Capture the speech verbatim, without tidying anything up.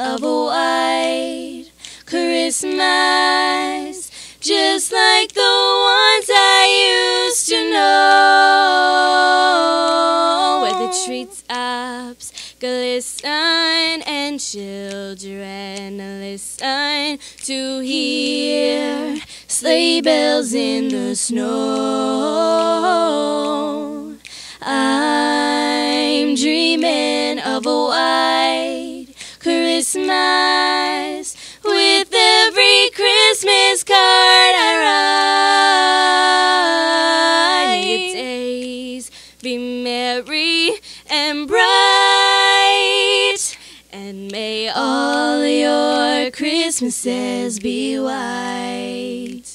of a white Christmas, just like the ones I used to know, where the treetops glisten and children listen to hear sleigh bells in the snow. I'm dreaming of a white Christmas with every Christmas card I write. May your days be merry and bright, and may all your Christmases be white.